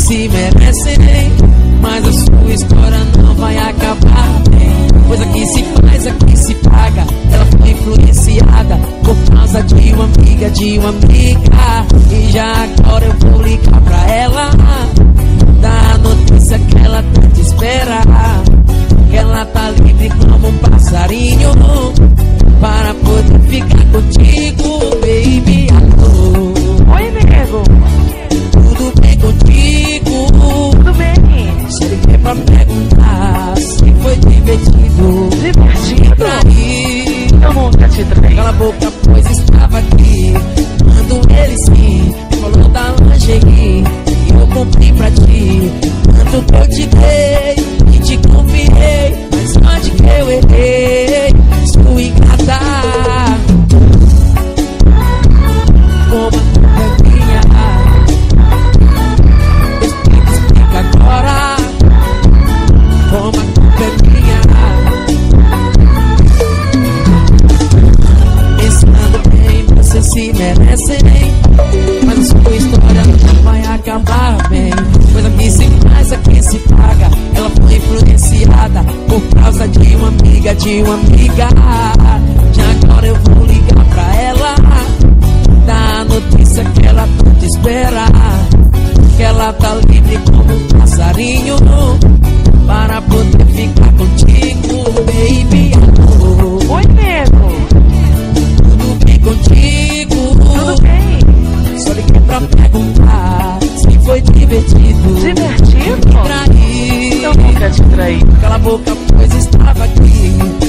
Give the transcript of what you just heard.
se merecem, mas a sua história não vai acabar bem. Pois aqui se faz, aqui se paga. Ela foi influenciada por causa de uma amiga, e já agora eu vou ligar pra ela, dar a notícia que ela tanto espera, que ela tá livre como um passarinho para poder ficar contigo, baby. Alô. Oi, nego. Tudo bem contigo? Tudo bem? Se liguei pra perguntar se foi divertido. Divertido? Traí. Eu nunca te traí. Cala a boca, pois estava aqui. Quando ele sim falou da lingerie, e eu comprei pra ti. Tanto que eu te dei e te confiei, mas onde que eu errei? Sua ingrata, como a culpa é minha. Explica agora, como a culpa é minha. Pensando bem, você se merece, mas a sua história não vai acabar bem. Pois aqui se faz, aqui se paga. Ela foi influenciada por causa de uma amiga, Já agora eu vou ligar pra ela, dar a notícia que ela tanto espera, que ela tá livre como um passarinho para poder ficar contigo, baby. Alô. Oi, nego. Tudo bem contigo? Tudo bem? Só liguei pra perguntar se foi divertido. Divertido? Me traí. Eu nunca te traí. Cala a boca, pois estava aqui.